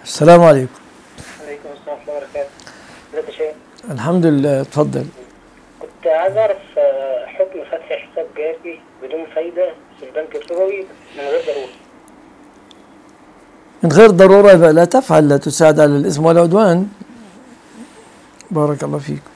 السلام عليكم. عليكم السلام ورحمة الله وبركاته. ازيك يا شيخ؟ الحمد لله، اتفضل. كنت عايز أعرف حكم فتح حساب جاري بدون فايدة في البنك الربوي من غير ضرورة. من غير ضرورة يبقى لا تفعل، لا تساعد على الإثم والعدوان. بارك الله فيك.